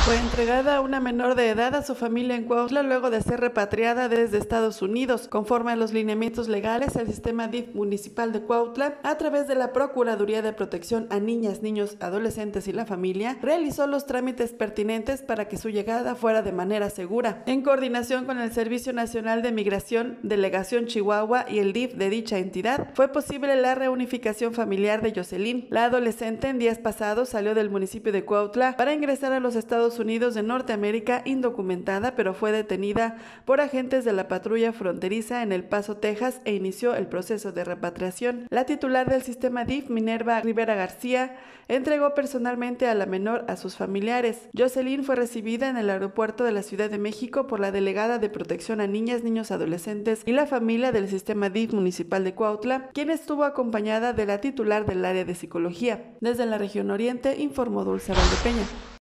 Fue entregada una menor de edad a su familia en Cuautla luego de ser repatriada desde Estados Unidos. Conforme a los lineamientos legales, el sistema DIF municipal de Cuautla, a través de la Procuraduría de Protección a Niñas, Niños, Adolescentes y la Familia, realizó los trámites pertinentes para que su llegada fuera de manera segura. En coordinación con el Servicio Nacional de Migración, Delegación Chihuahua y el DIF de dicha entidad, fue posible la reunificación familiar de Jocelyn. La adolescente en días pasados salió del municipio de Cuautla para ingresar a los Estados Unidos de Norteamérica indocumentada, pero fue detenida por agentes de la patrulla fronteriza en El Paso, Texas, e inició el proceso de repatriación. La titular del sistema DIF, Minerva Rivera García, entregó personalmente a la menor a sus familiares. Jocelyn fue recibida en el aeropuerto de la Ciudad de México por la delegada de Protección a Niñas, Niños, Adolescentes y la Familia del sistema DIF municipal de Cuautla, quien estuvo acompañada de la titular del área de psicología. Desde la región oriente, informó Dulce Valdepeña.